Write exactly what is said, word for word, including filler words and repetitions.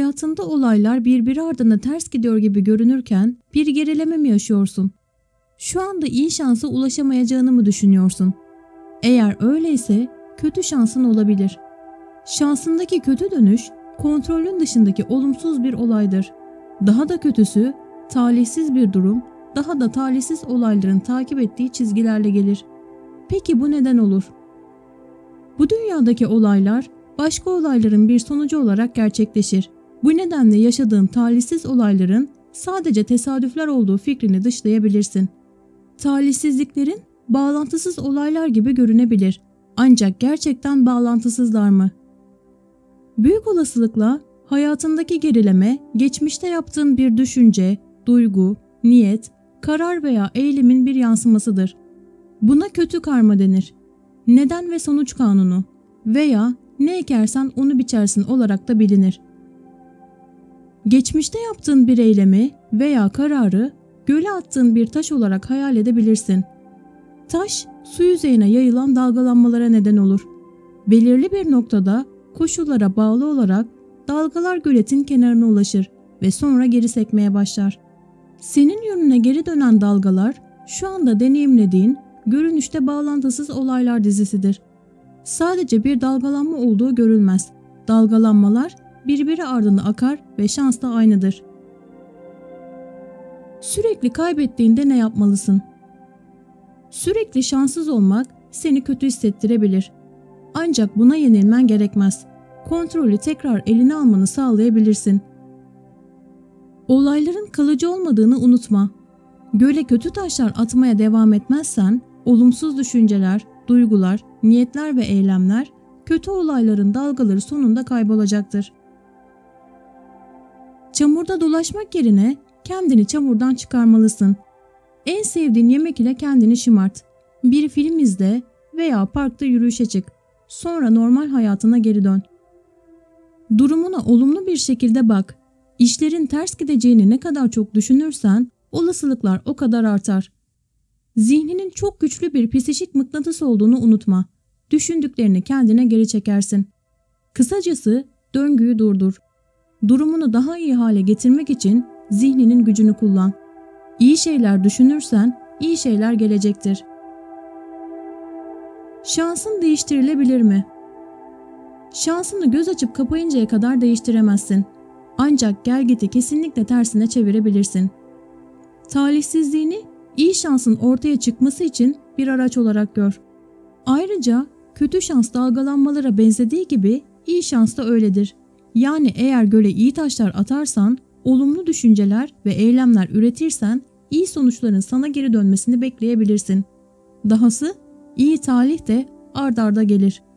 hayatında olaylar birbiri ardına ters gidiyor gibi görünürken bir gerileme mi yaşıyorsun? Şu anda iyi şansa ulaşamayacağını mı düşünüyorsun? Eğer öyleyse kötü şansın olabilir. Şansındaki kötü dönüş kontrolün dışındaki olumsuz bir olaydır. Daha da kötüsü talihsiz bir durum, daha da talihsiz olayların takip ettiği çizgilerle gelir. Peki bu neden olur? Bu dünyadaki olaylar başka olayların bir sonucu olarak gerçekleşir. Bu nedenle yaşadığın talihsiz olayların sadece tesadüfler olduğu fikrini dışlayabilirsin. Talihsizliklerin bağlantısız olaylar gibi görünebilir. Ancak gerçekten bağlantısızlar mı? Büyük olasılıkla hayatındaki gerileme, geçmişte yaptığın bir düşünce, duygu, niyet, karar veya eylemin bir yansımasıdır. Buna kötü karma denir. Neden ve sonuç kanunu veya ne ekersen onu biçersin olarak da bilinir. Geçmişte yaptığın bir eylemi veya kararı göle attığın bir taş olarak hayal edebilirsin. Taş, su yüzeyine yayılan dalgalanmalara neden olur. Belirli bir noktada koşullara bağlı olarak dalgalar göletin kenarına ulaşır ve sonra geri sekmeye başlar. Senin yönüne geri dönen dalgalar şu anda deneyimlediğin görünüşte bağlantısız olaylar dizisidir. Sadece bir dalgalanma olduğu görülmez. Dalgalanmalar birbiri ardına akar ve şans da aynıdır. Sürekli kaybettiğinde ne yapmalısın? Sürekli şanssız olmak seni kötü hissettirebilir. Ancak buna yenilmen gerekmez. Kontrolü tekrar eline almanı sağlayabilirsin. Olayların kalıcı olmadığını unutma. Göle kötü taşlar atmaya devam etmezsen, olumsuz düşünceler, duygular, niyetler ve eylemler, kötü olayların dalgaları sonunda kaybolacaktır. Çamurda dolaşmak yerine kendini çamurdan çıkarmalısın. En sevdiğin yemek ile kendini şımart. Bir film izle veya parkta yürüyüşe çık. Sonra normal hayatına geri dön. Durumuna olumlu bir şekilde bak. İşlerin ters gideceğini ne kadar çok düşünürsen olasılıklar o kadar artar. Zihninin çok güçlü bir psikik mıknatıs olduğunu unutma. Düşündüklerini kendine geri çekersin. Kısacası döngüyü durdur. Durumunu daha iyi hale getirmek için zihninin gücünü kullan. İyi şeyler düşünürsen iyi şeyler gelecektir. Şansın değiştirilebilir mi? Şansını göz açıp kapayıncaya kadar değiştiremezsin. Ancak gelgiti kesinlikle tersine çevirebilirsin. Talihsizliğini iyi şansın ortaya çıkması için bir araç olarak gör. Ayrıca kötü şans dalgalanmalara benzediği gibi iyi şans da öyledir. Yani eğer göle iyi taşlar atarsan, olumlu düşünceler ve eylemler üretirsen iyi sonuçların sana geri dönmesini bekleyebilirsin. Dahası iyi talih de ard arda gelir.